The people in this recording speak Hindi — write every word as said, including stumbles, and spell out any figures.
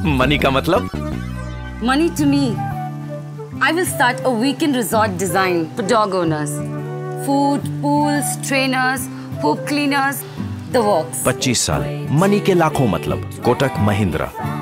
मनी का मतलब? Money to me. I will start a weekend resort design for dog owners. Food, pools, trainers, poop cleaners, the works. पच्चीस साल, मनी के लाखों मतलब। कोटक महिंद्रा।